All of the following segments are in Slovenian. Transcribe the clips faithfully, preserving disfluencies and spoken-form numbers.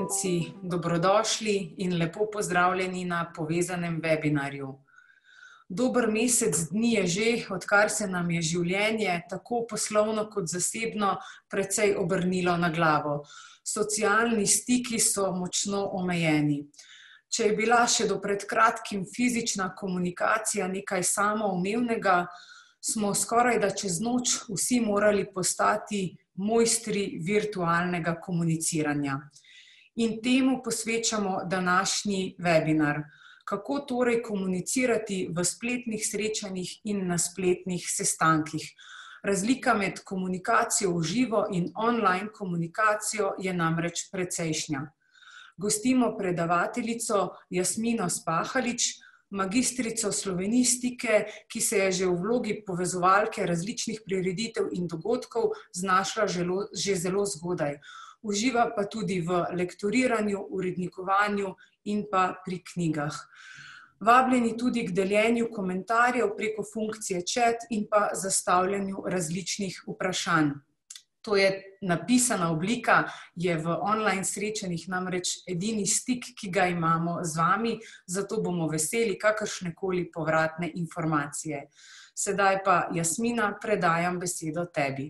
udeleženci, dobrodošli in lepo pozdravljeni na povezanem webinarju. Dober mesec dni je že, odkar se nam je življenje, tako poslovno kot zasebno, precej obrnilo na glavo. Socialni stiki so močno omejeni. Če je bila še do pred kratkim fizična komunikacija nekaj samoumevnega, smo skorajda čez noč vsi morali postati mojstri virtualnega komuniciranja. In temu posvečamo današnji webinar. Kako torej komunicirati v spletnih srečanjih in na spletnih sestankih? Razlika med komunikacijo v živo in online komunikacijo je namreč precejšnja. Gostimo predavateljico Jasmino Spahalič, magistrico slovenistike, ki se je že v vlogi povezovalke različnih prireditev in dogodkov znašla že zelo zgodaj. Uživa pa tudi v lektoriranju, urednikovanju in pa pri knjigah. Vabljeni tudi k deljenju komentarjev preko funkcije chat in pa zastavljanju različnih vprašanj. To je napisana oblika, je v online srečanjih namreč edini stik, ki ga imamo z vami, zato bomo veseli kakršnekoli povratne informacije. Sedaj pa, Jasmina, predajam besedo tebi.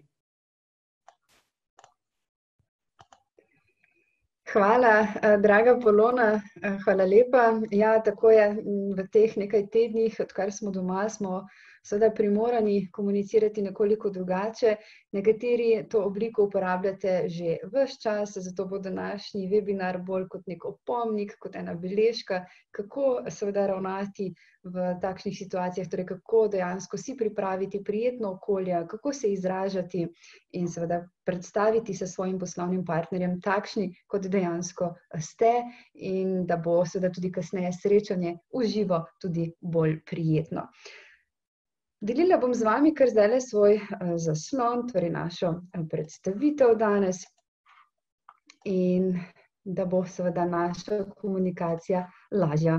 Hvala, draga Polona, hvala lepa. Ja, tako je, v teh nekaj tednih, odkar smo doma, smo seveda primorani komunicirati nekoliko drugače. Nekateri to obliko uporabljate že ves čas, zato bo današnji webinar bolj kot nek opomnik, kot ena beležka, kako seveda ravnati v takšnih situacijah, torej kako dejansko si pripraviti prijetno okolje, kako se izražati in seveda predstaviti se svojim poslovnim partnerjem takšni, kot dejansko ste, in da bo seveda tudi kasneje srečanje v živo tudi bolj prijetno. Delila bom z vami kar zdajle svoj zaslon, torej našo predstavitev danes, in da bo seveda naša komunikacija lažja.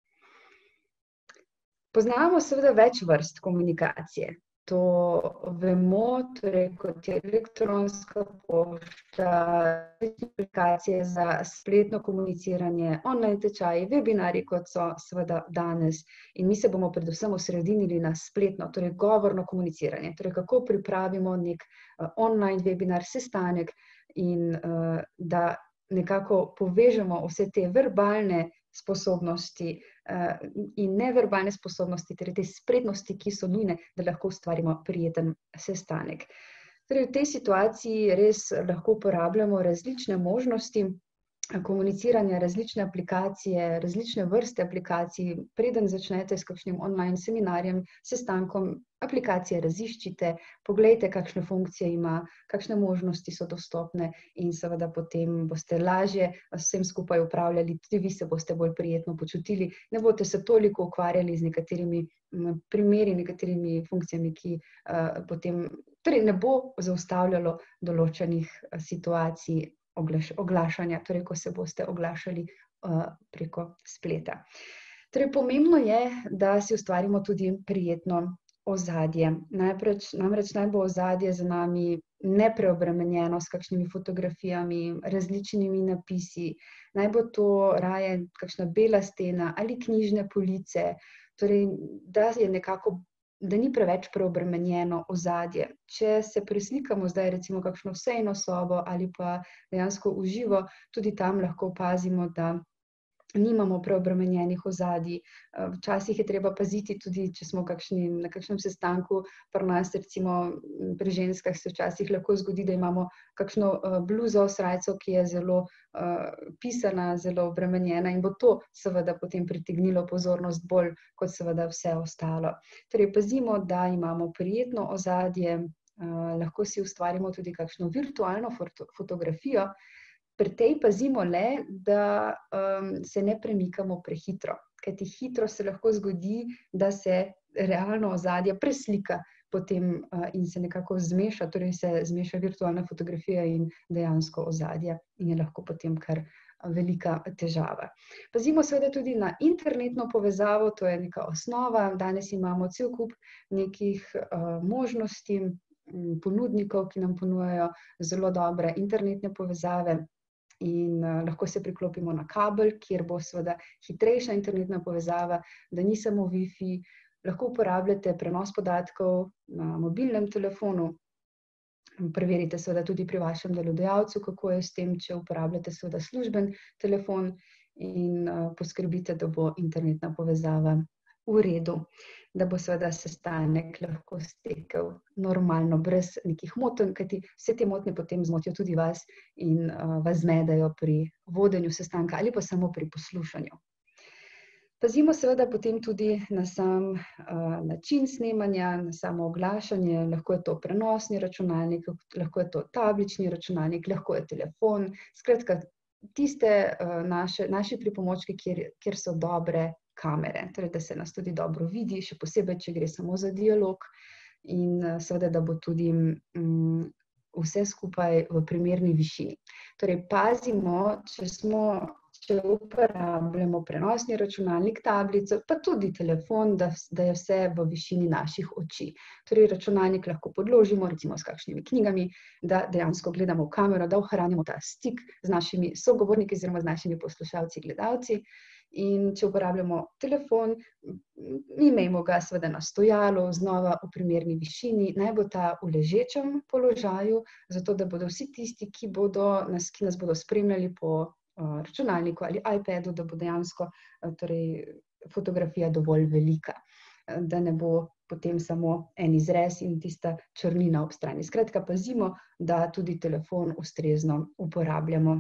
Poznamo seveda več vrst komunikacije. To vemo, torej kot je elektronska pošta, aplikacije za spletno komuniciranje, online tečaji, webinarji, kot so seveda danes. In mi se bomo predvsem osredinili na spletno, torej govorno komuniciranje. Torej kako pripravimo nek online webinar, sestanek in da nekako povežemo vse te verbalne sposobnosti in neverbalne sposobnosti, torej te spretnosti, ki so nujne, da lahko ustvarimo prijeten sestanek. Torej v tej situaciji res lahko uporabljamo različne možnosti komuniciranja, različne aplikacije, različne vrste aplikacij. Preden začnete s kakšnim online seminarjem, sestankom, aplikacije raziščite, poglejte, kakšne funkcije ima, kakšne možnosti so dostopne in seveda potem boste lažje s vsem skupaj upravljali, tudi vi se boste bolj prijetno počutili, ne boste se toliko ukvarjali z nekaterimi primeri, nekaterimi funkcijami, ki potem, torej ne bo zaustavljalo določenih situacij oglašanja, torej ko se boste oglašali preko spleta. Torej pomembno je, da si ustvarimo tudi prijetno ozadje. Namreč naj bo ozadje za nami nepreobremenjeno s kakšnimi fotografijami, različnimi napisi, naj bo to raje kakšna bela stena ali knjižne police, torej da je nekako, da ni preveč preobremenjeno ozadje. Če se preslikamo zdaj recimo kakšno sejno sobo ali pa dejansko v živo, tudi tam lahko opazimo, da nimamo preobremenjenih ozadij. Včasih je treba paziti tudi, če smo na kakšnem sestanku, pri nas recimo pri ženskah se včasih lahko zgodi, da imamo kakšno bluzo, srajco, ki je zelo pisana, zelo obremenjena in bo to seveda potem pritegnilo pozornost bolj kot seveda vse ostalo. Torej pazimo, da imamo prijetno ozadje, lahko si ustvarimo tudi kakšno virtualno fotografijo. Pri tej pazimo le, da se ne premikamo prehitro, kajti hitro se lahko zgodi, da se realno ozadje preslika potem in se nekako zmeša, torej se zmeša virtualna fotografija in dejansko ozadje in je lahko potem kar velika težava. Pazimo seveda tudi na internetno povezavo, to je neka osnova. Danes imamo cel kup nekih možnosti, ponudnikov, ki nam ponujajo zelo dobre internetne povezave. in uh, lahko se priklopimo na kabel, kjer bo seveda hitrejša internetna povezava, da ni samo Wi-Fi. Lahko uporabljate prenos podatkov na mobilnem telefonu. Preverite seveda tudi pri vašem delodajalcu, kako je s tem, če uporabljate seveda služben telefon in uh, poskrbite, da bo internetna povezava v redu, da bo seveda sestanek lahko stekel normalno, brez nekih motenj, kajti vse te motnje potem zmotijo tudi vas in uh, vas zmedejo pri vodenju sestanka ali pa samo pri poslušanju. Pazimo seveda potem tudi na sam uh, način snemanja, na samo oglašanje, lahko je to prenosni računalnik, lahko je to tablični računalnik, lahko je telefon, skratka tiste uh, naše, naši pripomočki, kjer, kjer so dobre kamere, torej da se nas tudi dobro vidi, še posebej, če gre samo za dialog in uh, seveda, da bo tudi um, vse skupaj v primerni višini. Torej pazimo, če smo če uporabljamo prenosni računalnik, tablico, pa tudi telefon, da, da je vse v višini naših oči. Torej računalnik lahko podložimo, recimo s kakšnimi knjigami, da dejansko gledamo v kamero, da ohranimo ta stik z našimi sogovorniki oziroma z našimi poslušalci, gledalci. In če uporabljamo telefon, imejmo ga seveda na stojalu, znova v primerni višini, naj bo ta v ležečem položaju, zato da bodo vsi tisti, ki, bodo nas, ki nas bodo spremljali po računalniku ali iPadu, da bo dejansko torej, fotografija dovolj velika, da ne bo potem samo en izrez in tista črnina ob strani. Skratka, pazimo, da tudi telefon ustrezno uporabljamo.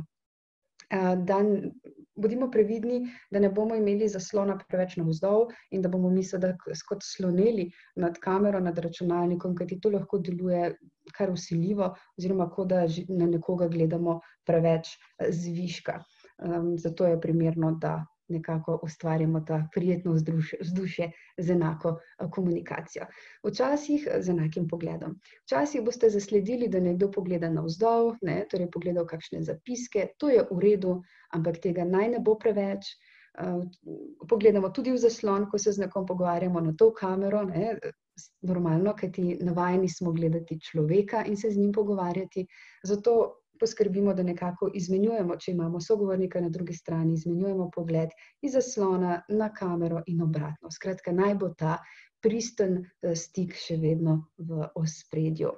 Da bodimo previdni, da ne bomo imeli zaslona preveč navzdol in da bomo mi seveda kot sloneli nad kamero, nad računalnikom, kajti to lahko deluje kar vsiljivo oziroma kot da na nekoga gledamo preveč zviška. Um, zato je primerno, da nekako ustvarjamo ta prijetno vzdušje z enako komunikacijo. Včasih z enakim pogledom. Včasih boste zasledili, da nekdo pogleda navzdol, ne, torej pogledal kakšne zapiske, to je v redu, ampak tega naj ne bo preveč. Uh, pogledamo tudi v zaslon, ko se z nekom pogovarjamo na to kamero, ne, normalno, kajti navajeni smo gledati človeka in se z njim pogovarjati, zato poskrbimo, da nekako izmenjujemo, če imamo sogovornika na drugi strani, izmenjujemo pogled iz zaslona na kamero in obratno. Skratka, naj bo ta pristen stik še vedno v ospredju.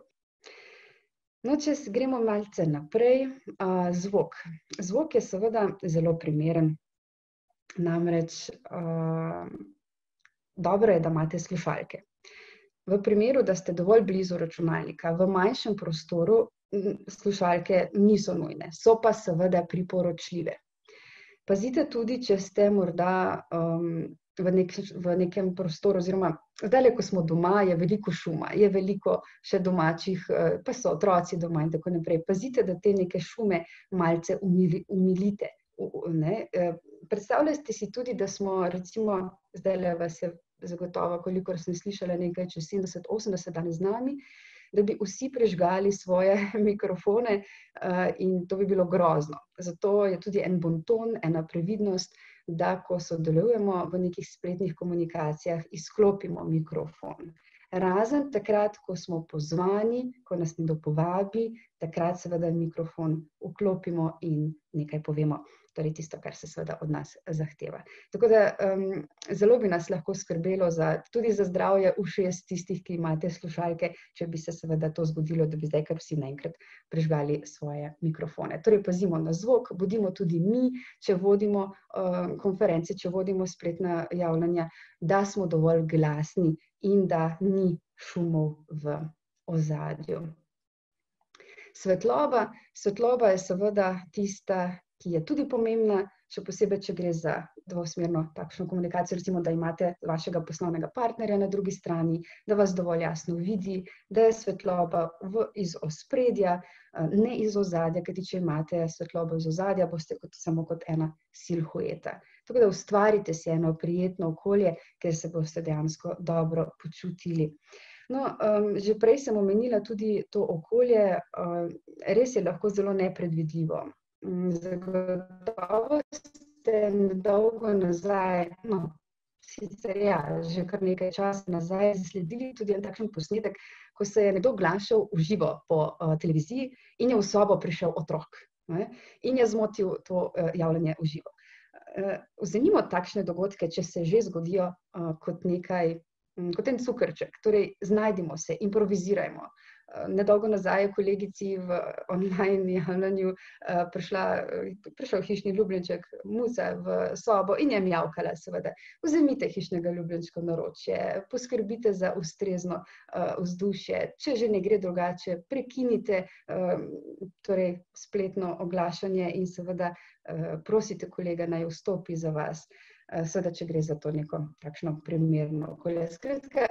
No, če gremo malce naprej, uh, zvok. Zvok je seveda zelo primeren. Namreč uh, dobro je, da imate slušalke. V primeru, da ste dovolj blizu računalnika, v manjšem prostoru, slušalke niso nujne, so pa seveda priporočljive. Pazite tudi, če ste morda um, v, nek, v nekem prostoru, oziroma zdaj, ko smo doma, je veliko šuma, je veliko še domačih, pa so otroci doma in tako naprej. Pazite, da te neke šume malce umili, umilite. Ne? Predstavljajte si tudi, da smo, recimo, zdaj vas je zagotovo, kolikor sem slišala, nekaj čez sedemdeset osemdeset danes z nami, da bi vsi prežgali svoje mikrofone uh, in to bi bilo grozno. Zato je tudi en bonton, ena previdnost, da ko sodelujemo v nekih spletnih komunikacijah, izklopimo mikrofon. Razen takrat, ko smo pozvani, ko nas nekdo povabi, takrat seveda mikrofon vklopimo in nekaj povemo. Torej tisto, kar se seveda od nas zahteva. Tako da um, zelo bi nas lahko skrbelo za, tudi za zdravje ušes tistih, ki imate slušalke, če bi se seveda to zgodilo, da bi zdaj kar vsi naenkrat prežgali svoje mikrofone. Torej pazimo na zvok, bodimo tudi mi, če vodimo um, konference, če vodimo spletna javljanja, da smo dovolj glasni in da ni šumov v ozadju. Svetloba, svetloba je seveda tista, ki je tudi pomembna, še posebej, če gre za dvosmerno takšno komunikacijo, recimo, da imate vašega poslovnega partnerja na drugi strani, da vas dovolj jasno vidi, da je svetloba v, iz ospredja, ne iz ozadja, kajti če imate svetlobo iz ozadja, boste kot, samo kot ena silhueta. Tako da ustvarite si eno prijetno okolje, kjer se boste dejansko dobro počutili. No, um, že prej sem omenila tudi to okolje, um, res je lahko zelo nepredvidljivo. Zagotovo ste dolgo nazaj, no, sicer ja, že kar nekaj časa nazaj, zasledili tudi en takšen posnetek, ko se je nekdo oglašal v živo po uh, televiziji in je v sobo prišel otrok. ne, in je zmotil to javljanje v živo. Vzemimo takšne dogodke, če se že zgodijo kot nekaj, kot en cukrček, torej znajdimo se, improvizirajmo. Nedolgo nazaj je kolegici v online javljanju prišla, prišel hišni ljubljenček, muca v sobo in je mjavkala, seveda. Vzemite hišnega ljubljenčka v naročje, poskrbite za ustrezno vzdušje, če že ne gre drugače, prekinite torej spletno oglašanje in seveda prosite kolega, naj vstopi za vas, seveda, če gre za to neko takšno primerno okolje. Skratka,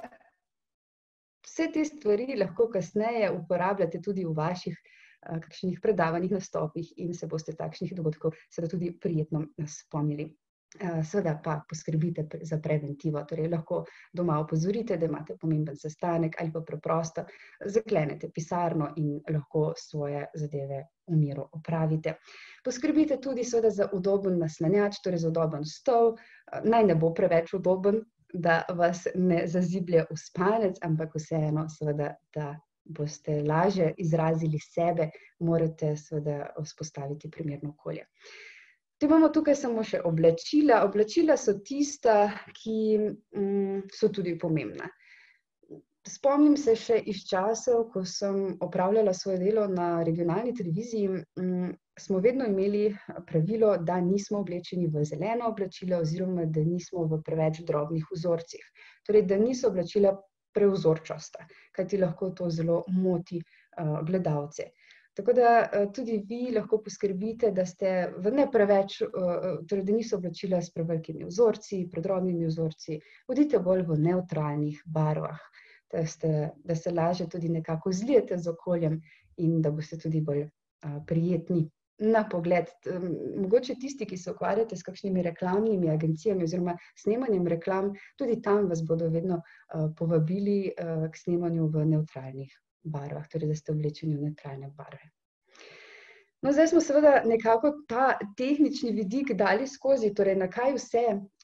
vse te stvari lahko kasneje uporabljate tudi v vaših kakšnih predavanjih, nastopih in se boste takšnih dogodkov seveda tudi prijetno spomnili. Seveda pa poskrbite za preventivo, torej lahko doma opozorite, da imate pomemben sestanek ali pa preprosto zaklenete pisarno in lahko svoje zadeve v miru opravite. Poskrbite tudi seveda za udoben naslanjač, torej za udoben stol, naj ne bo preveč udoben, da vas ne zaziblje v spanec, ampak vseeno seveda, da boste lažje izrazili sebe, morate seveda vzpostaviti primerno okolje. Te imamo tukaj samo še oblačila. Oblačila so tista, ki so tudi pomembna. Spomnim se še iz časov, ko sem opravljala svoje delo na regionalni televiziji, smo vedno imeli pravilo, da nismo oblečeni v zeleno oblačilo oziroma da nismo v preveč drobnih vzorcih. Torej, da niso oblačila prevzorčasta, kajti lahko to zelo moti gledalce. Tako da tudi vi lahko poskrbite, da ste v ne preveč, torej da niso oblačila s prevelikimi vzorci, predrobnimi vzorci, bodite bolj v nevtralnih barvah, da, ste, da se lažje tudi nekako zlijete z okoljem in da boste tudi bolj prijetni na pogled. Mogoče tisti, ki se ukvarjate s kakšnimi reklamnimi agencijami oziroma snemanjem reklam, tudi tam vas bodo vedno povabili k snemanju v nevtralnih barvah, torej da ste oblečeni v nevtralne barve. No, zdaj smo seveda nekako ta tehnični vidik dali skozi, torej na kaj vse,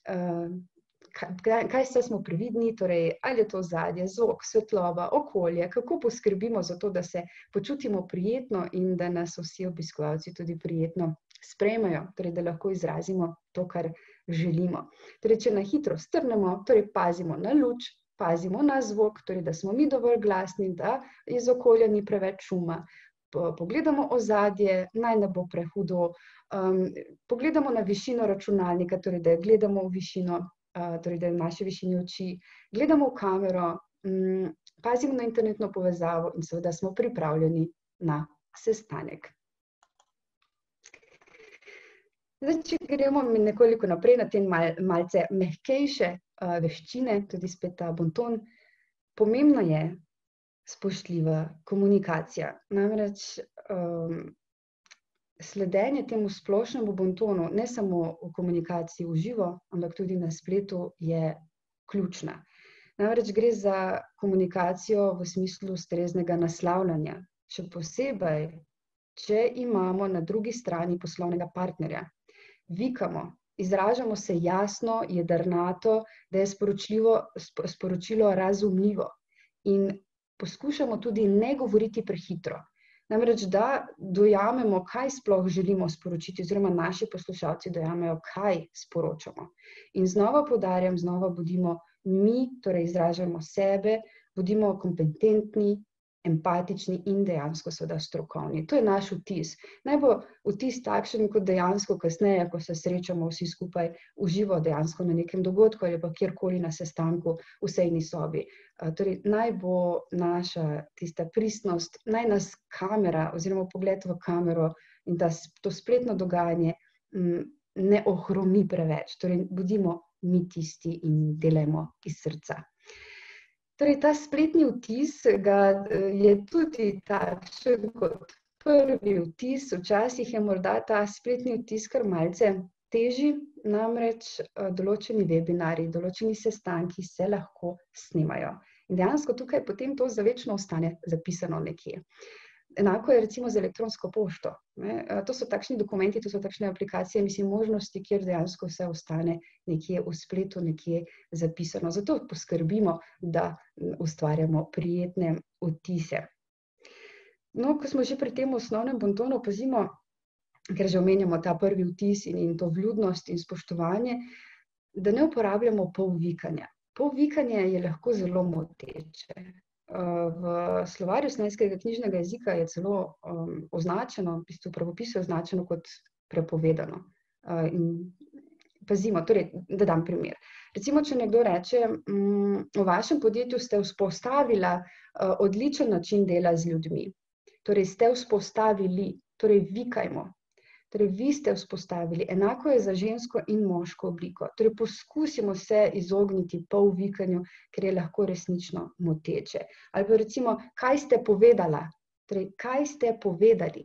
kaj, kaj vse smo previdni, torej ali je to ozadje, zvok, svetloba, okolje, kako poskrbimo za to, da se počutimo prijetno in da nas vsi obiskovalci tudi prijetno sprejmejo, torej da lahko izrazimo to, kar želimo. Torej, če na hitro strnemo, torej pazimo na luč, pazimo na zvok, torej da smo mi dovolj glasni, da iz okolja ni preveč šuma. Pogledamo ozadje, naj ne bo prehudo, um, pogledamo na višino računalnika, torej da gledamo v višino, uh, torej da je v naši višini oči, gledamo v kamero, um, pazimo na internetno povezavo in seveda smo pripravljeni na sestanek. Zdaj, če gremo nekoliko naprej na te mal, malce mehkejše uh, veščine, tudi spet ta bonton, pomembno je spoštljiva komunikacija. Namreč um, sledenje temu splošnemu bontonu, ne samo v komunikaciji v živo, ampak tudi na spletu, je ključna. Namreč gre za komunikacijo v smislu ustreznega naslavljanja. Še posebej, če imamo na drugi strani poslovnega partnerja. Vikamo, izražamo se jasno, jedrnato, da je sporočilo, sporočilo razumljivo. In poskušamo tudi ne govoriti prehitro. Namreč, da dojamemo, kaj sploh želimo sporočiti, oziroma naši poslušalci dojamejo, kaj sporočamo. In znova poudarjam, znova bodimo mi, torej izražamo sebe, bodimo kompetentni, empatični in dejansko seveda strokovni. To je naš vtis. Naj bo vtis takšen, kot dejansko kasneje, ko se srečamo vsi skupaj v živo, dejansko na nekem dogodku ali pa kjerkoli na sestanku v sejni sobi. Torej, naj bo naša tista pristnost, naj nas kamera oziroma pogled v kamero in da to spletno dogajanje m, ne ohromi preveč. Torej, bodimo mi tisti in delajmo iz srca. Torej, ta spletni vtis ga je tudi takšen kot prvi vtis. Včasih je morda ta spletni vtis kar malce težji, namreč določeni webinarji, določeni sestanki se lahko snemajo. In dejansko tukaj potem to zavečno ostane zapisano nekje. Enako je recimo z elektronsko pošto. Ne? To so takšni dokumenti, to so takšne aplikacije, mislim, možnosti, kjer dejansko vse ostane nekje v spletu, nekje zapisano. Zato poskrbimo, da ustvarjamo prijetne vtise. No, ko smo že pri tem osnovnem bontonu, pazimo, ker že omenjamo ta prvi vtis in, in to vljudnost in spoštovanje, da ne uporabljamo polvikanja. Polvikanje je lahko zelo moteče. V slovarju slovenskega knjižnega jezika je celo um, označeno, v bistvu v pravopisu je označeno kot prepovedano. Uh, in pazimo, torej, da dam primer. Recimo, če nekdo reče, um, v vašem podjetju ste vzpostavila uh, odličen način dela z ljudmi. Torej, ste vzpostavili, torej vikajmo. Torej, vi ste vzpostavili, enako je za žensko in moško obliko. Torej, poskusimo se izogniti polvikanju, ker je lahko resnično moteče. Ali pa recimo, kaj ste povedala? Torej, kaj ste povedali?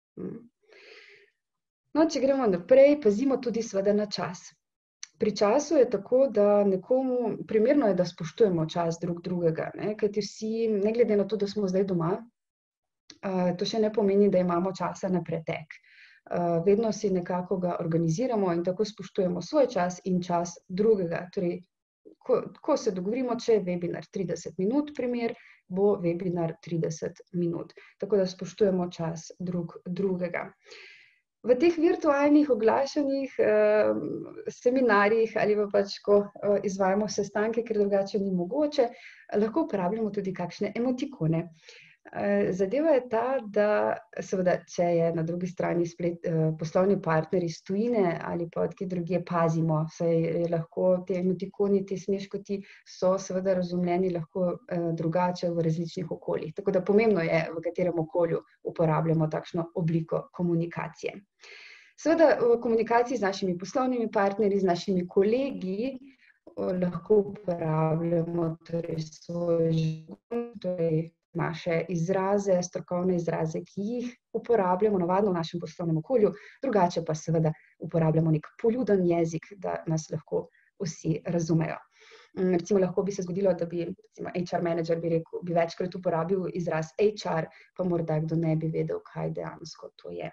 No, če gremo naprej, pazimo tudi seveda na čas. Pri času je tako, da nekomu, primerno je, da spoštujemo čas drug drugega, ne? Kajti vsi, ne glede na to, da smo zdaj doma, to še ne pomeni, da imamo časa na pretek. Uh, vedno si nekako ga organiziramo in tako spoštujemo svoj čas in čas drugega. Torej, ko, ko se dogovorimo, če je webinar trideset minut, primer, bo webinar trideset minut. Tako da spoštujemo čas drug drugega. V teh virtualnih oglašanjih, eh, seminarjih ali pa pač, ko eh, izvajamo sestanke, ker drugače ni mogoče, lahko uporabljamo tudi kakšne emotikone. Zadeva je ta, da seveda, če je na drugi strani splet, poslovni partner iz tujine ali pa od kje drugje, pazimo, saj je lahko te emotikoni, te smeškoti so seveda razumljeni lahko drugače v različnih okoljih. Tako da pomembno je, v katerem okolju uporabljamo takšno obliko komunikacije. Seveda v komunikaciji z našimi poslovnimi partnerji, z našimi kolegi lahko uporabljamo torej svoj žargon, torej naše izraze, strokovne izraze, ki jih uporabljamo navadno v našem poslovnem okolju, drugače pa seveda uporabljamo nek poljuden jezik, da nas lahko vsi razumejo. Recimo lahko bi se zgodilo, da bi recimo H R manager bi rekel, bi večkrat uporabil izraz H R, pa morda kdo ne bi vedel, kaj dejansko to je.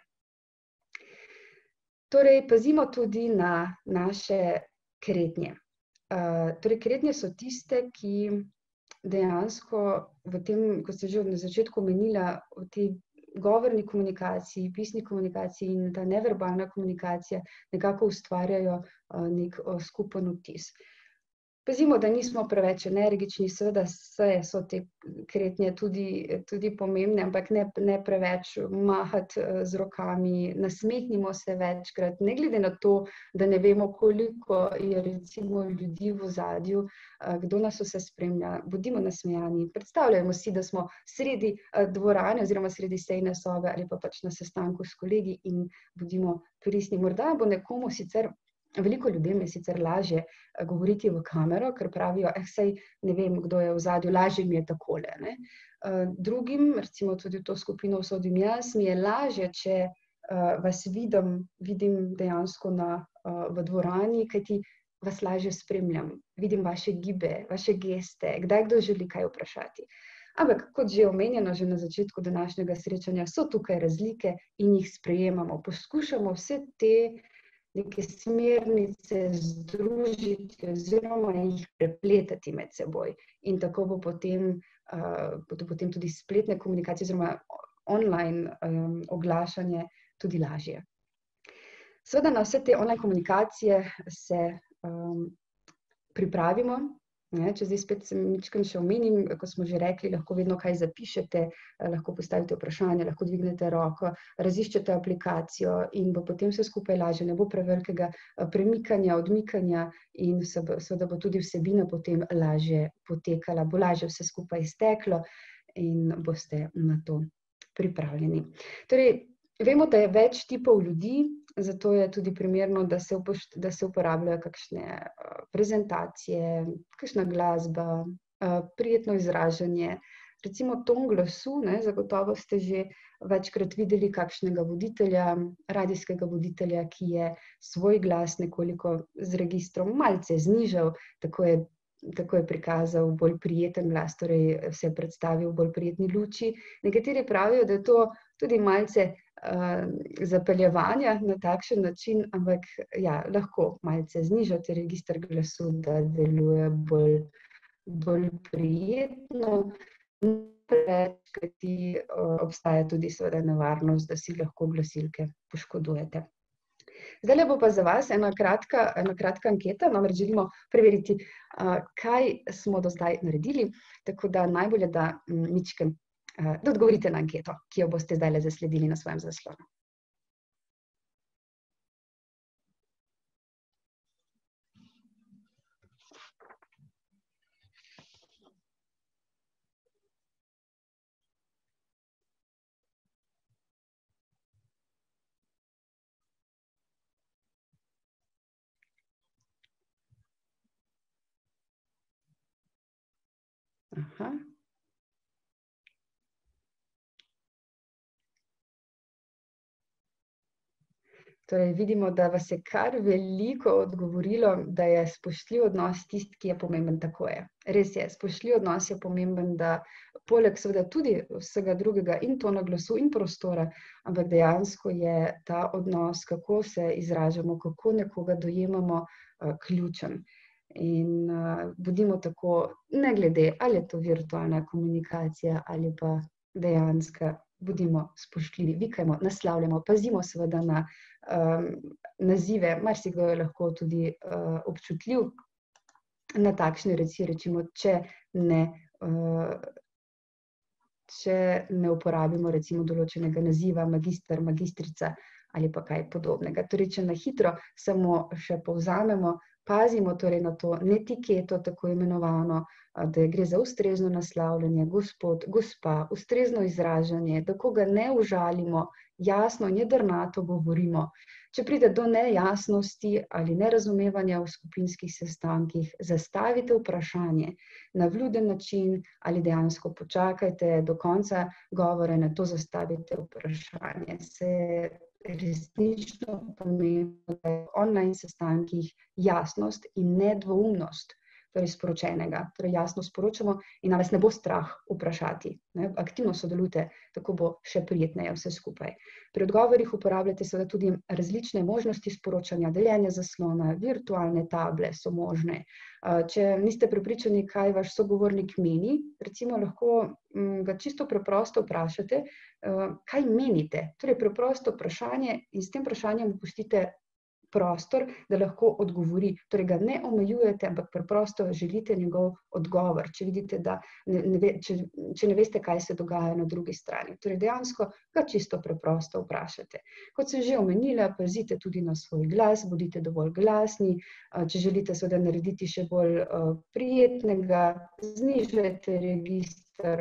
Torej, pazimo tudi na naše kretnje. Uh, torej, kretnje so tiste, ki dejansko v tem, kot ste že na začetku omenila, v tej govorni komunikaciji, pisni komunikaciji in ta neverbalna komunikacija nekako ustvarjajo uh, nek uh, skupen vtis. Pazimo, da nismo preveč energični, seveda so te kretnje tudi, tudi pomembne, ampak ne, ne preveč mahati z rokami, nasmehnimo se večkrat, ne glede na to, da ne vemo, koliko je recimo ljudi v ozadju, kdo nas vse spremlja, bodimo nasmejani, predstavljajmo si, da smo sredi dvorane oziroma sredi sejne sobe ali pa pač na sestanku s kolegi in bodimo pristni. Morda bo nekomu sicer Veliko ljudem je sicer lažje govoriti v kamero, ker pravijo, eh, sej ne vem, kdo je v ozadju, lažje mi je takole. Ne? Drugim, recimo tudi v to skupino vsodim jaz, mi je lažje, če uh, vas vidim, vidim dejansko na, uh, v dvorani, kajti vas lažje spremljam, vidim vaše gibe, vaše geste, kdaj kdo želi kaj vprašati. Ampak, kot že omenjeno, že na začetku današnjega srečanja, so tukaj razlike in jih sprejemamo. Poskušamo vse te neke smernice združiti oziroma jih prepletati med seboj. In tako bo potem, uh, bodo potem tudi spletne komunikacije oziroma online um, oglašanje tudi lažje. Seveda na vse te online komunikacije se um, pripravimo. Ne, če zdaj spet mičkam še omenim, ko smo že rekli, lahko vedno kaj zapišete, lahko postavite vprašanje, lahko dvignete roko, raziščete aplikacijo in bo potem vse skupaj lažje, ne bo prevelikega premikanja, odmikanja in seveda bo tudi vsebina potem lažje potekala, bo lažje vse skupaj izteklo in boste na to pripravljeni. Torej, vemo, da je več tipov ljudi, zato je tudi primerno, da se, upošt, da se uporabljajo kakšne uh, prezentacije, kakšna glasba, uh, prijetno izražanje. Recimo ton glasu, ne, zagotovo ste že večkrat videli kakšnega voditelja, radijskega voditelja, ki je svoj glas nekoliko z registrom malce znižal, tako je, tako je prikazal bolj prijeten glas, torej se je predstavil v bolj prijetni luči. Nekateri pravijo, da je to tudi malce uh, zapeljevanja na takšen način, ampak ja, lahko malce znižati register glasu, da deluje bolj, bolj prijetno. preveč, kajti obstaja tudi seveda nevarnost, da si lahko glasilke poškodujete. Zdajle bo pa za vas ena kratka, ena kratka anketa, namreč želimo preveriti, kaj smo do zdaj naredili, tako da najbolje, da mičke, da odgovorite na anketo, ki jo boste zdajle zasledili na svojem zaslonu. Aha. Torej, vidimo, da vas je kar veliko odgovorilo, da je spoštljiv odnos tisti, ki je pomemben, tako je. Res je, spoštljiv odnos je pomemben, da poleg seveda tudi vsega drugega in tona glasu in prostora, ampak dejansko je ta odnos, kako se izražamo, kako nekoga dojemamo, ključen. In bodimo tako, ne glede, ali je to virtualna komunikacija ali pa dejanska, bodimo spoštljivi, vikajmo, naslavljamo, pazimo seveda na nazive, marsikdo je lahko tudi občutljiv na takšne reči, recimo, če ne, če ne uporabimo recimo določenega naziva, magister, magistrica ali pa kaj podobnega. Torej, če na hitro samo še povzamemo, pazimo torej na to netiketo, tako imenovano, da gre za ustrezno naslavljanje, gospod, gospa, ustrezno izražanje, da koga ne užalimo, jasno in jedrnato govorimo. Če pride do nejasnosti ali nerazumevanja v skupinskih sestankih, zastavite vprašanje na vljuden način ali dejansko počakajte do konca govora in nato zastavite vprašanje. Se resnično pomembno, da je v online sestankih jasnost in nedvoumnost torej sporočenega. Torej jasno sporočamo in nas ne bo strah vprašati. Aktivno sodelujte, tako bo še prijetneje vse skupaj. Pri odgovorih uporabljate seveda tudi različne možnosti sporočanja, deljenja zaslona, virtualne table so možne. Če niste prepričani, kaj vaš sogovornik meni, recimo lahko ga čisto preprosto vprašate, kaj menite. Torej preprosto vprašanje in s tem vprašanjem pustite prostor, da lahko odgovori. Torej ga ne omejujete, ampak preprosto želite njegov odgovor, če vidite, da ne, če, če ne veste, kaj se dogaja na drugi strani. Torej dejansko ga čisto preprosto vprašate. Kot sem že omenila, pazite tudi na svoj glas, bodite dovolj glasni, če želite seveda narediti še bolj prijetnega, znižajte register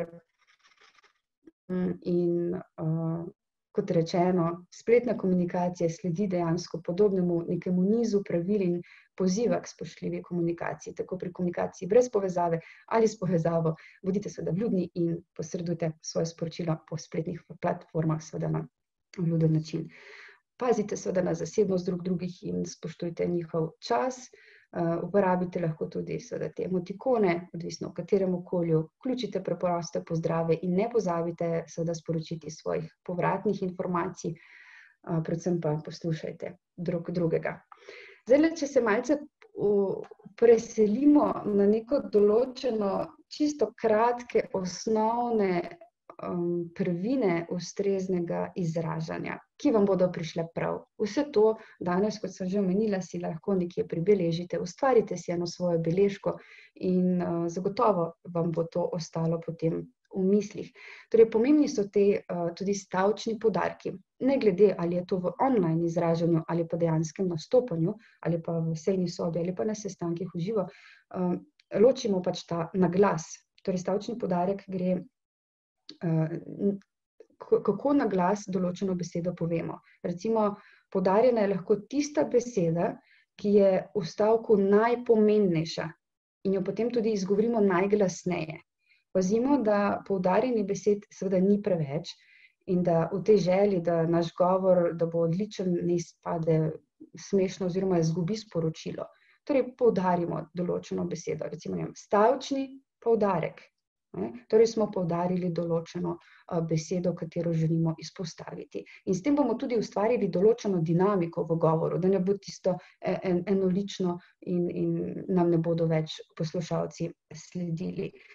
in kot rečeno, spletna komunikacija sledi dejansko podobnemu nekemu nizu pravil in poziva k spoštljivi komunikaciji, tako pri komunikaciji brez povezave ali s povezavo. Bodite seveda vljudni in posredujte svoje sporočilo po spletnih platformah seveda na vljuden način. Pazite seveda na zasebnost drug drugih in spoštujte njihov čas. Uporabite lahko tudi seveda te emotikone, odvisno v katerem okolju, vključite preproste pozdrave in ne pozabite seveda sporočiti svojih povratnih informacij, predvsem pa poslušajte drug drugega. Zdaj, če se malce preselimo na neko določeno, čisto kratke, osnovne prvine ustreznega izražanja, ki vam bodo prišle prav. Vse to danes, kot sem že omenila, si lahko nekje pribeležite, ustvarite si eno svojo beležko in zagotovo vam bo to ostalo potem v mislih. Torej, pomembni so te tudi stavčni poudarki. Ne glede, ali je to v online izražanju ali pa dejanskem nastopanju, ali pa v sejni sobi, ali pa na sestankih v živo, ločimo pač ta naglas. Torej, stavčni poudarek gre kako na glas določeno besedo povemo. Recimo, poudarjena je lahko tista beseda, ki je v stavku najpomembnejša in jo potem tudi izgovorimo najglasneje. Pazimo, da poudarjenih besed seveda ni preveč in da v tej želji, da naš govor, da bo odličen, ne izpade smešno oziroma izgubi sporočilo. Torej, poudarimo določeno besedo, recimo stavčni poudarek. Torej smo poudarili določeno besedo, katero želimo izpostaviti. In s tem bomo tudi ustvarili določeno dinamiko v govoru, da ne bo tisto enolično in, in nam ne bodo več poslušalci sledili.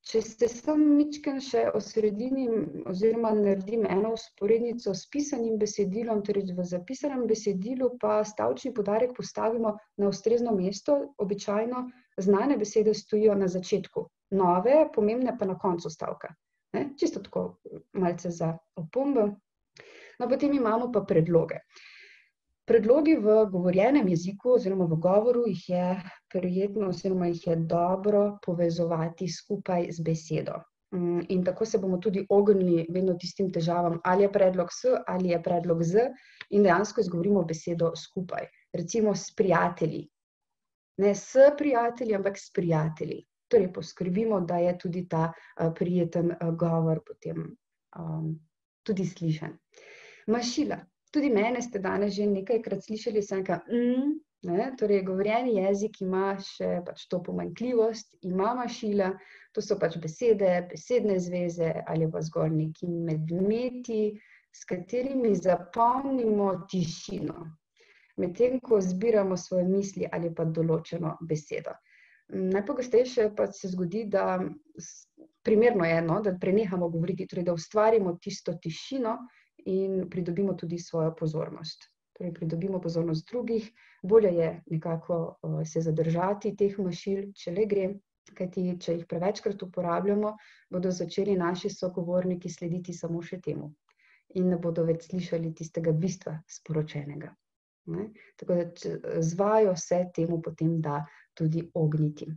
Če se sam mičken še osredinim oziroma naredim eno vzporednico s pisanim besedilom, torej v zapisanem besedilu pa stavčni poudarek postavimo na ustrezno mesto, običajno znane besede stojijo na začetku, nove, pomembne pa na koncu stavka. Ne? Čisto tako malce za opombo. No, potem imamo pa predloge. Predlogi v govorjenem jeziku oziroma v govoru jih je prijetno oziroma jih je dobro povezovati skupaj z besedo. In tako se bomo tudi ognili vedno tistim težavam, ali je predlog s, ali je predlog z, in dejansko izgovorimo besedo skupaj. Recimo s prijatelji. Ne s prijatelji, ampak s prijatelji. Torej poskrbimo, da je tudi ta uh, prijeten uh, govor potem um, tudi slišan. Mašila. Tudi mene ste danes že nekajkrat slišali, sem ka, mm, ne, torej govorjeni jezik ima še pač to pomanjkljivost, ima mašila, to so pač besede, besedne zveze ali pa zgolj neki medmeti, s katerimi zapolnimo tišino, medtem ko zbiramo svoje misli ali pa določeno besedo. Najpogostejše pa se zgodi, da primerno je, no, da prenehamo govoriti, torej da ustvarimo tisto tišino, in pridobimo tudi svojo pozornost. Torej, pridobimo pozornost drugih, bolje je nekako uh, se zadržati teh mašil, če le gre, kajti če jih prevečkrat uporabljamo, bodo začeli naši sogovorniki slediti samo še temu in ne bodo več slišali tistega bistva sporočenega. Ne? Tako da z vajo se temu potem da tudi ogniti.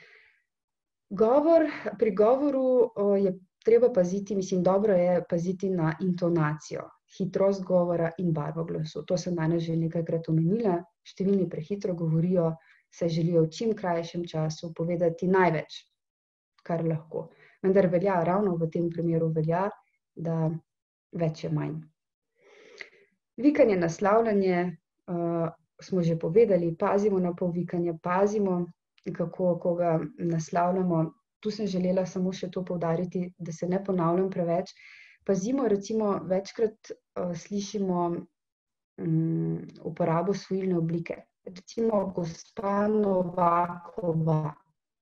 Govor, pri govoru uh, je treba paziti, mislim, dobro je paziti na intonacijo, hitrost govora in barvo glasu. To sem danes že nekajkrat omenila. Številni prehitro govorijo, se želijo v čim krajšem času povedati največ, kar lahko. Vendar velja, ravno v tem primeru velja, da več je manj. Vikanje, naslavljanje, uh, smo že povedali, pazimo na polvikanje, pazimo, kako koga naslavljamo. Tu sem želela samo še to poudariti, da se ne ponavljam preveč. Pazimo, recimo, večkrat uh, slišimo um, uporabo svojilne oblike. Recimo, gospa Novakova.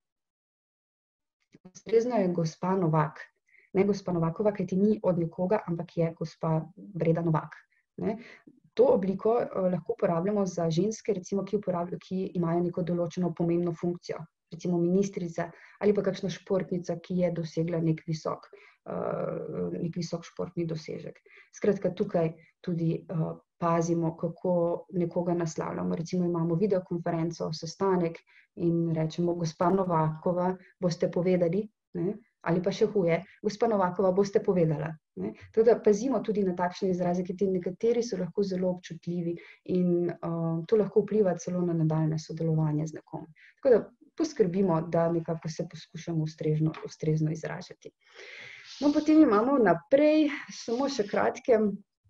Ustrezno je gospa Novak. Ne gospa Novakova, kajti ni od nekoga, ampak je gospa Breda Novak. Ne? To obliko uh, lahko uporabljamo za ženske, recimo, ki, ki imajo neko določeno pomembno funkcijo. Recimo ministrica ali pa kakšna športnica, ki je dosegla nek visok, uh, nek visok športni dosežek. Skratka, tukaj tudi uh, pazimo, kako nekoga naslavljamo. Recimo imamo videokonferenco, sestanek in rečemo, gospa Novakova, boste povedali, ne? Ali pa še huje, gospa Novakova, boste povedala. Ne? Tako da pazimo tudi na takšne izraze, ki nekateri so lahko zelo občutljivi in uh, to lahko vpliva celo na nadaljnje sodelovanje z nekom. Tako da poskrbimo, da nekako se poskušamo ustrezno, ustrezno izražati. No, potem imamo naprej samo še kratke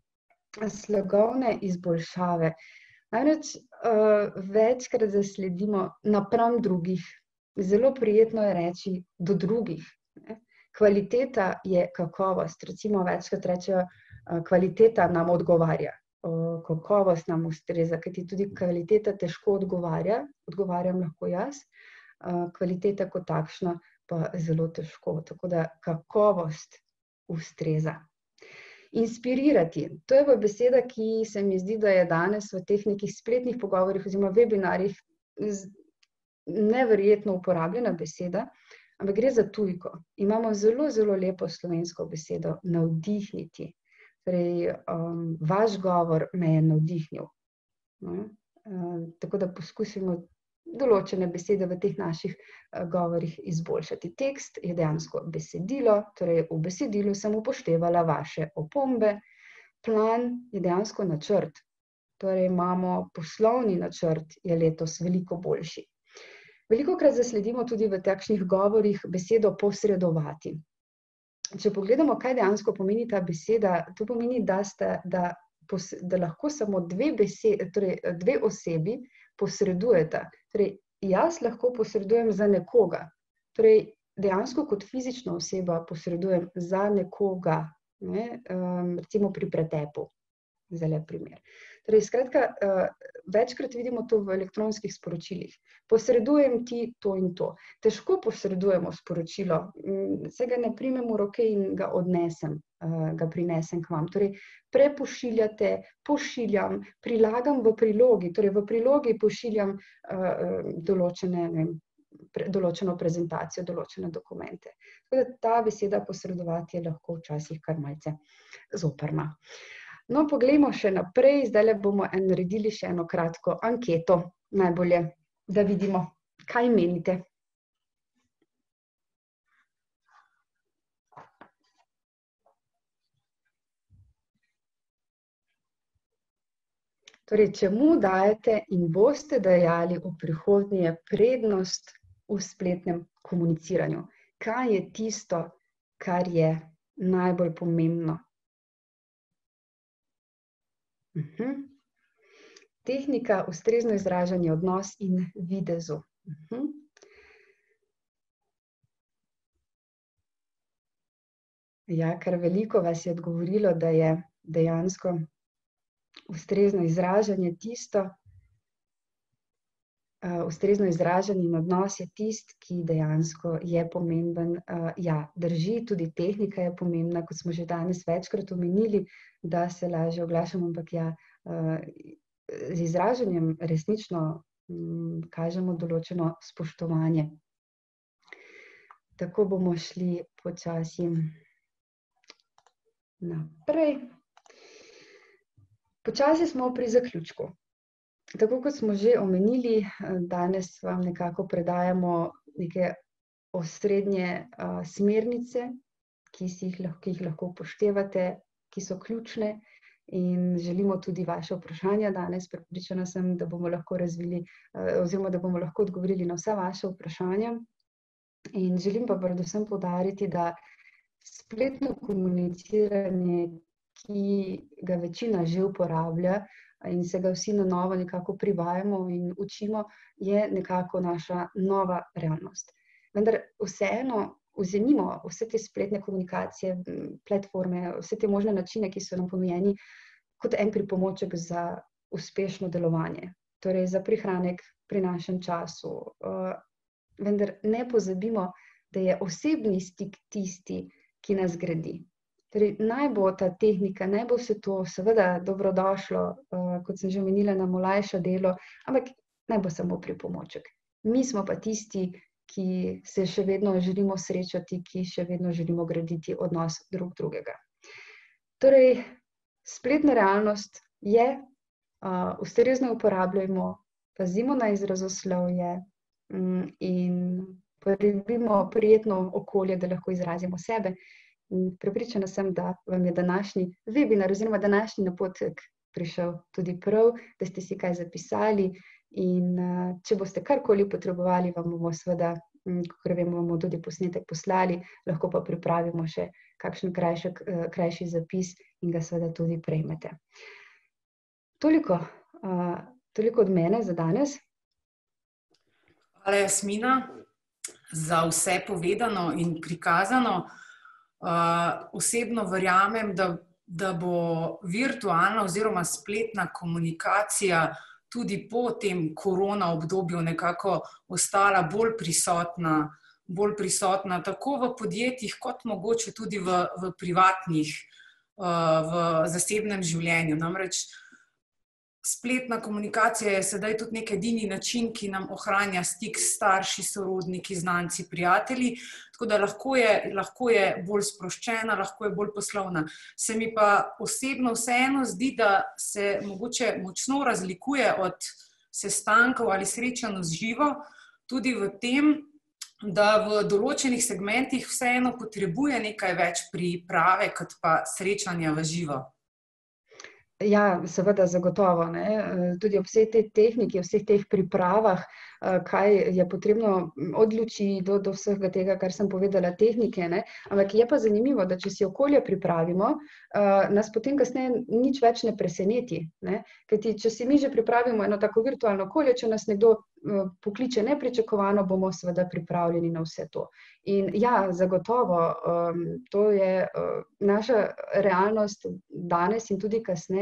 slogovne izboljšave. Namreč uh, večkrat zasledimo napram drugih. Zelo prijetno je reči do drugih. Ne? Kvaliteta je kakovost. Recimo večkrat rečejo, uh, kvaliteta nam odgovarja. Uh, kakovost nam ustreza, kajti tudi kvaliteta težko odgovarja. Odgovarjam lahko jaz. Kvaliteta kot takšna pa zelo težko, tako da kakovost ustreza. Inspirirati, to je pa beseda, ki se mi zdi, da je danes v teh nekih spletnih pogovorih oziroma webinarjih neverjetno uporabljena beseda, ampak gre za tujko. Imamo zelo, zelo lepo slovensko besedo navdihniti. Torej, um, vaš govor me je navdihnil. No? Uh, tako da poskusimo določene besede v teh naših uh, govorih izboljšati. Tekst je dejansko besedilo, torej v besedilu sem upoštevala vaše opombe. Plan je dejansko načrt, torej imamo poslovni načrt, je letos veliko boljši. Velikokrat zasledimo tudi v takšnih govorih besedo posredovati. Če pogledamo, kaj dejansko pomeni ta beseda, to pomeni, da, ste, da, da lahko samo dve, besed, torej dve osebi posredujeta. Torej, jaz lahko posredujem za nekoga, torej dejansko kot fizična oseba posredujem za nekoga, ne? um, recimo pri pretepu, za lep primer. Torej, skratka, uh, večkrat vidimo to v elektronskih sporočilih. Posredujem ti to in to. Težko posredujemo sporočilo, se ga ne primem v roke in ga odnesem, ga prinesem k vam. Torej, prepošiljate, pošiljam, prilagam v prilogi, torej v prilogi pošiljam določene, ne vem, določeno prezentacijo, določene dokumente. Tako da ta beseda posredovati je lahko včasih kar malce zoprna. No, poglejmo še naprej, zdajle bomo naredili še eno kratko anketo, najbolje, da vidimo, kaj menite. Torej, čemu dajete in boste dajali v prihodnje prednost v spletnem komuniciranju? Kaj je tisto, kar je najbolj pomembno? Uhum. Tehnika, ustrezno izražanje, odnos in videzu. Uhum. Ja, kar veliko vas je odgovorilo, da je dejansko ustrezno izražanje tisto, uh, ustrezno izražanje in odnos je tist, ki dejansko je pomemben. Uh, ja, drži, tudi tehnika je pomembna, kot smo že danes večkrat omenili, da se lažje oglašamo, ampak ja, uh, z izražanjem resnično um, kažemo določeno spoštovanje. Tako bomo šli počasi naprej. Počasi smo pri zaključku. Tako kot smo že omenili, danes vam nekako predajamo neke osrednje uh, smernice, ki, si jih lahko, ki jih lahko upoštevate, ki so ključne in želimo tudi vaše vprašanja danes. Prepričana sem, da bomo lahko razvili uh, oziroma da bomo lahko odgovorili na vsa vaša vprašanja. In želim pa predvsem poudariti, da spletno komuniciranje, ki ga večina že uporablja in se ga vsi na novo nekako privajamo in učimo, je nekako naša nova realnost. Vendar vseeno vzemimo vse te spletne komunikacije, platforme, vse te možne načine, ki so nam ponujeni, kot en pripomoček za uspešno delovanje, torej za prihranek pri našem času. Vendar ne pozabimo, da je osebni stik tisti, ki nas gradi. Torej, naj bo ta tehnika, naj bo vse to seveda dobrodošlo, uh, kot sem že omenila, nam olajša delo, ampak naj bo samo pripomoček. Mi smo pa tisti, ki se še vedno želimo srečati, ki še vedno želimo graditi odnos drug drugega. Torej, spletna realnost je, uh, ustrezno uporabljajmo, pazimo na izrazoslovje um, in porebimo prijetno okolje, da lahko izrazimo sebe. Prepričana sem, da vam je današnji webinar oziroma današnji napotek prišel tudi prav, da ste si kaj zapisali in uh, če boste karkoli potrebovali, vam bomo seveda, kakor vemo, bomo tudi posnetek poslali, lahko pa pripravimo še kakšen krajšek, uh, krajši zapis in ga seveda tudi prejmete. Toliko, uh, toliko od mene za danes. Hvala, Jasmina, za vse povedano in prikazano. Uh, osebno verjamem, da, da bo virtualna oziroma spletna komunikacija tudi po tem korona obdobju nekako ostala bolj prisotna, bolj prisotna tako v podjetjih, kot mogoče tudi v, v privatnih, uh, v zasebnem življenju. Namreč spletna komunikacija je sedaj tudi nek edini način, ki nam ohranja stik s starši, sorodniki, znanci, prijatelji, tako da lahko je, lahko je bolj sproščena, lahko je bolj poslovna. Se mi pa osebno vseeno zdi, da se mogoče močno razlikuje od sestankov ali srečanj v živo, tudi v tem, da v določenih segmentih vseeno potrebuje nekaj več priprave, kot pa srečanja v živo. Ja, seveda, zagotovo, ne. Tudi ob vsej tej tehniki, vseh teh pripravah, kaj je potrebno od luči do, do vsega tega, kar sem povedala, tehnike, ne. Ampak je pa zanimivo, da če si okolje pripravimo, nas potem kasneje nič več ne preseneti, ne. Kajti, če si mi že pripravimo eno tako virtualno okolje, če nas nekdo pokliče nepričakovano, bomo seveda pripravljeni na vse to. In ja, zagotovo, to je naša realnost danes in tudi kasneje,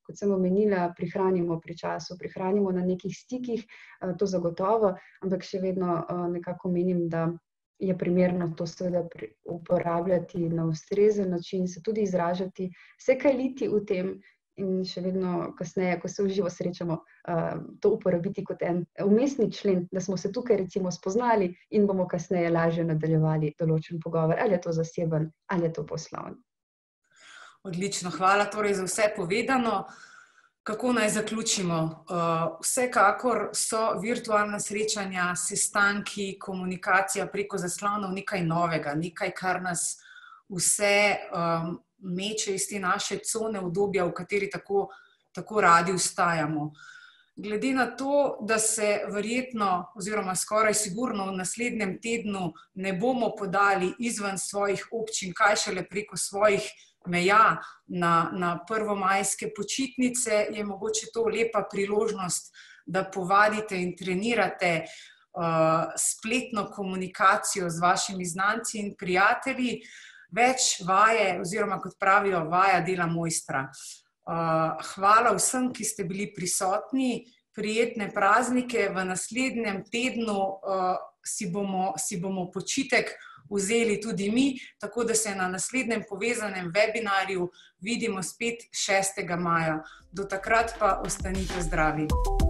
kot sem omenila, prihranimo pri času, prihranimo na nekih stikih, to zagotovo, ampak še vedno nekako menim, da je primerno to seveda uporabljati na ustrezen način, se tudi izražati, se kaliti v tem in še vedno kasneje, ko se v živo srečamo, to uporabiti kot en vmesni člen, da smo se tukaj recimo spoznali in bomo kasneje lažje nadaljevali določen pogovor, ali je to zaseben, ali je to poslovni. Odlično, hvala torej za vse povedano. Kako naj zaključimo? Vsekakor so virtualna srečanja, sestanki, komunikacija preko zaslonov nekaj novega, nekaj, kar nas vse meče iz te naše cone udobja, v kateri tako, tako radi ustajamo. Glede na to, da se verjetno oziroma skoraj sigurno v naslednjem tednu ne bomo podali izven svojih občin, kaj šele preko svojih meja na, na prvomajske počitnice, je mogoče to lepa priložnost, da povadite in trenirate uh, spletno komunikacijo z vašimi znanci in prijatelji. Več vaje, oziroma kot pravijo, vaja dela mojstra. Uh, hvala vsem, ki ste bili prisotni, prijetne praznike. V naslednjem tednu uh, si bomo, si bomo počitek vzeli tudi mi, tako da se na naslednjem povezanem webinarju vidimo spet šestega maja. Do takrat pa ostanite zdravi.